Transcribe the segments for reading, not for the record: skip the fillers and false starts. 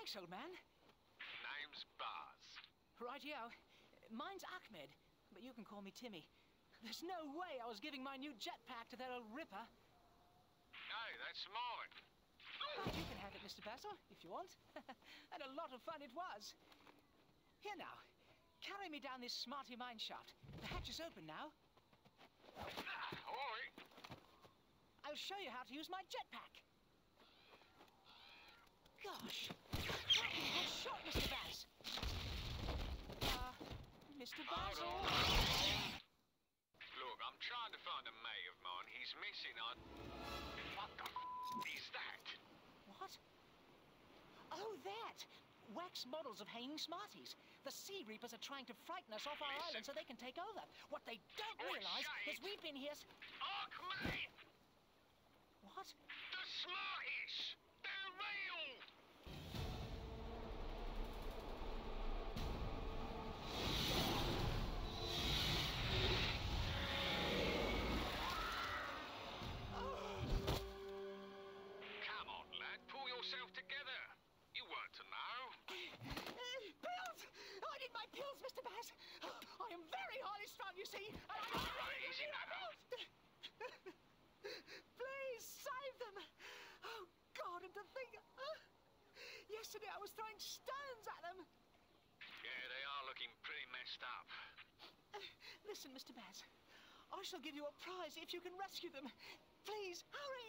Thanks, old man. Name's Buzz. Rightio. Mine's Ahmed, but you can call me Timmy. There's no way I was giving my new jetpack to that old ripper. Hey, that's mine. But you can have it, Mr. Basil, if you want. And a lot of fun it was. Here now, carry me down this smarty mine shaft. The hatch is open now. All right. I'll show you how to use my jetpack. Gosh, cracking good shot, Mr. Baz. Mr. Basil. Look, I'm trying to find a mate of mine. He's missing on... What the is that? What? Oh, that! Wax models of hanging smarties. The Sea Reapers are trying to frighten us off our island so they can take over. What they don't realise is we've been here... Ahmed! What? The Smarties! They're real! Come on, lad. Pull yourself together. You weren't to know. Pills! I need my pills, Mr. Baz. I am very highly strung, you see. Right, easy now. Please, save them. Oh, God, and to think... yesterday I was throwing stones at them. Yeah, they are looking pretty messed up. Listen, Mr. Baz. I shall give you a prize if you can rescue them. Please, hurry!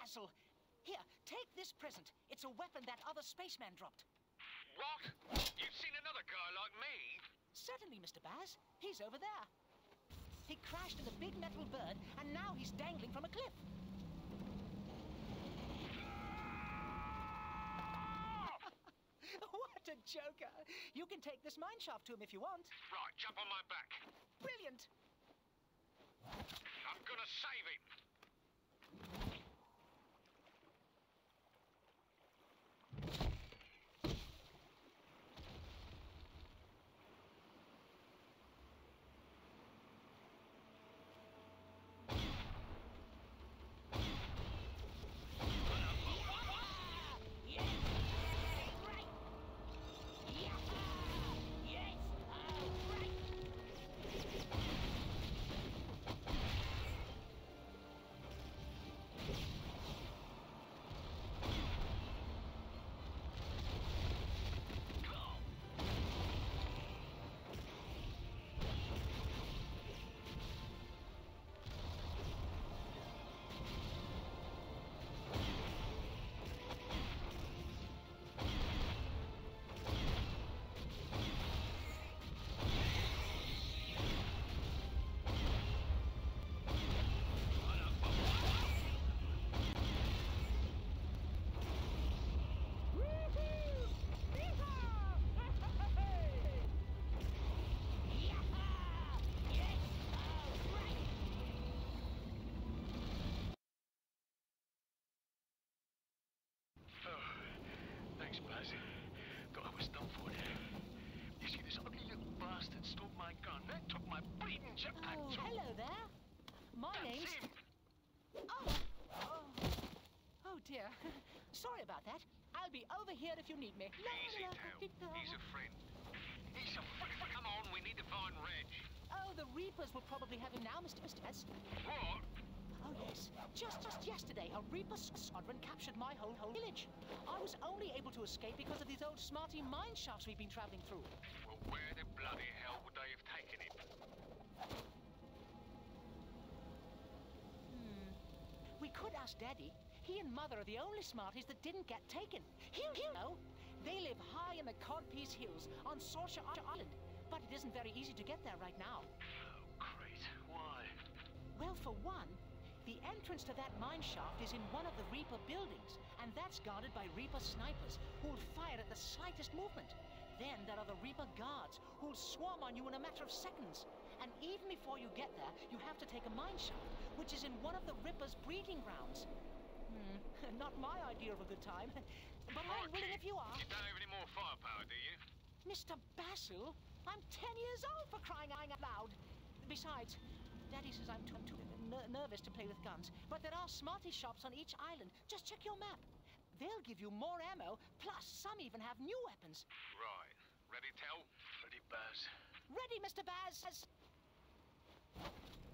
Basil! Here, take this present. It's a weapon that other spaceman dropped. What? You've seen another guy like me? Certainly, Mr. Baz. He's over there. He crashed in a big metal bird, and now he's dangling from a cliff. What a joker! You can take this mine shaft to him if you want. Right, jump on my back. Brilliant! I'm gonna save him. Thanks, Baz. Thought I was done for there. You see, this ugly little bastard stole my gun. That took my bleeding jetpack Oh, too. hello there. My That's name's... him. Oh, dear. Sorry about that. I'll be over here if you need me. Easy, Tal. He's a friend. He's a friend. Come on, we need to find Reg. Oh, the Reapers will probably have him now, Mr. Baz. What? Oh, yes. Just yesterday, a Reaper squadron captured my whole village. I was only able to escape because of these old smarty mine shafts we've been traveling through. Well, where the bloody hell would they have taken him? We could ask Daddy. He and Mother are the only smarties that didn't get taken. He'll know. They live high in the Codpiece Hills on Sorcerer Island, but it isn't very easy to get there right now. Oh, great. Why? Well, for one, the entrance to that mine shaft is in one of the Reaper buildings, and that's guarded by Reaper snipers who'll fire at the slightest movement. Then there are the Reaper guards who'll swarm on you in a matter of seconds. And even before you get there, you have to take a mine shaft, which is in one of the Reaper's breeding grounds. Not my idea of a good time, but I'm willing if you are. You don't have any more firepower, do you? Mr. Basil, I'm 10 years old for crying out loud. Besides, Daddy says I'm too nervous to play with guns, but there are smarty shops on each island. Just check your map. They'll give you more ammo, plus some even have new weapons. Right. Ready, Tal? Ready, Baz? Ready, Mr. Baz?